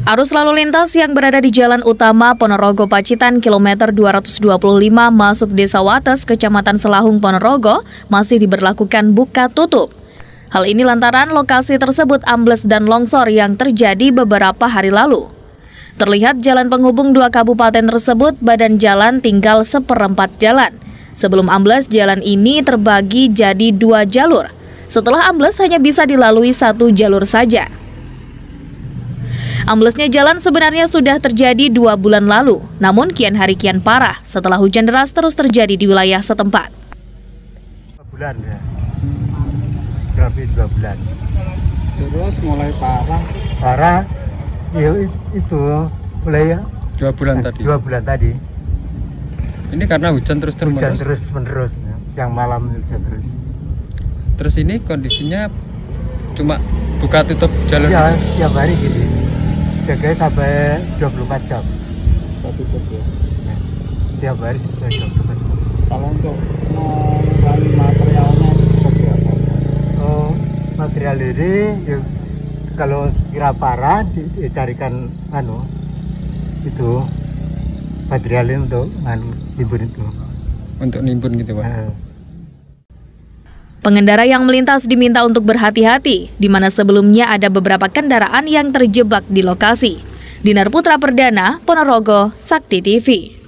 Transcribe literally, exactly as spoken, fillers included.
Arus lalu lintas yang berada di Jalan Utama Ponorogo Pacitan kilometer dua ratus dua puluh lima masuk Desa Wates, Kecamatan Selahung, Ponorogo masih diberlakukan buka tutup. Hal ini lantaran lokasi tersebut ambles dan longsor yang terjadi beberapa hari lalu. Terlihat jalan penghubung dua kabupaten tersebut, badan jalan tinggal seperempat jalan. Sebelum ambles, jalan ini terbagi jadi dua jalur. Setelah ambles hanya bisa dilalui satu jalur saja. Amblesnya jalan sebenarnya sudah terjadi dua bulan lalu, namun kian hari kian parah setelah hujan deras terus terjadi di wilayah setempat. Dua bulan ya, lebih dua bulan. Terus mulai parah. Parah, ya itu mulai ya. Dua bulan nah, tadi. Dua bulan tadi. Ini karena hujan terus terus. Hujan terus menerus, ya. Siang malam hujan terus. Terus ini kondisinya cuma buka tutup jalur. Ya, tiap hari gini. Jaga sampai dua puluh empat jam. Tutup ya. Ya, tiap hari dua puluh empat jam. Kalau untuk mengurangi materialnya seperti apa? Oh, material ini ya, kalau sekira parah dicarikan anu itu materialnya untuk anu nimbun itu. Untuk nimbun gitu, Pak. Nah. Pengendara yang melintas diminta untuk berhati-hati, di mana sebelumnya ada beberapa kendaraan yang terjebak di lokasi. Dinar Putra Perdana, Ponorogo, Sakti T V.